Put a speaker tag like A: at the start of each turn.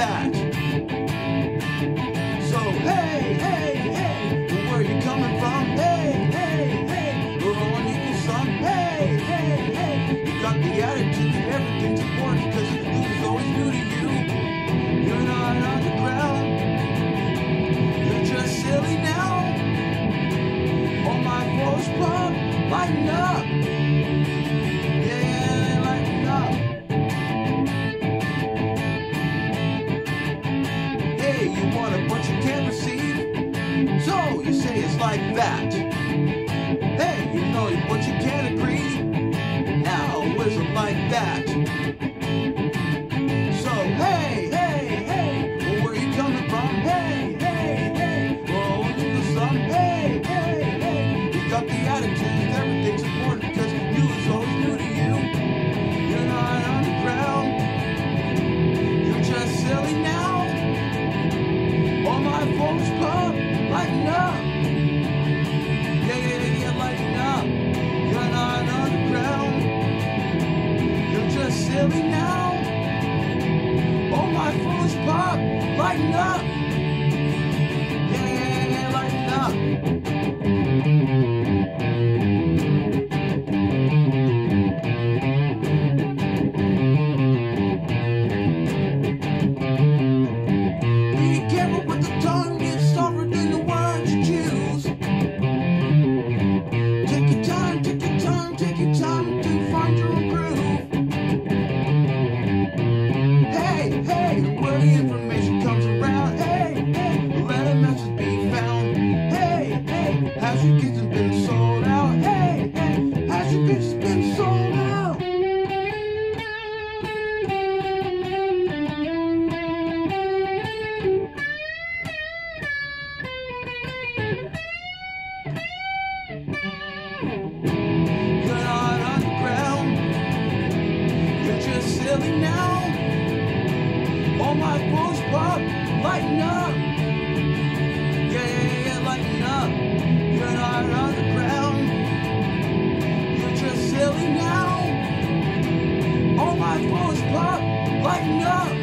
A: that. So hey, hey, hey, where are you coming from? Hey, hey, hey, we're all unequal some. Hey, hey, hey, you got the attitude that everything's important because this is always new to you. You're not underground, you're just silly now. All my flows pop, lighten up. Yeah, lighten up. Hey, you want a bunch you can't receive? So you say it's like that. Hey, you know what you can't agree? Now, is it like that? So hey, hey, hey, well, where you coming from? Hey, hey, hey, well, look at some. Hey, hey, hey, you got the attitude that everything's important because you is always new to you. You're not underground, you're just silly now. All my folks pop, lighten up. Yeah, yeah, yeah, lighten up. You're not underground, you're just silly now. All my folks pop, lighten up. Yeah, yeah, yeah, lighten up. Be careful with the tongue, it's softer than the words you choose. Take your time, take your time, take your time to find your own groove. Hey, hey, where the information comes around. Hey, hey, let a message be found. Hey, hey, has your kids been sold out? Hey, hey, has your kids been sold out? You're not underground, you're just silly now. All my folks pop, lighten up. Yeah, yeah, yeah, lighten up. You're not underground, you're just silly now. All my folks pop, lighten up.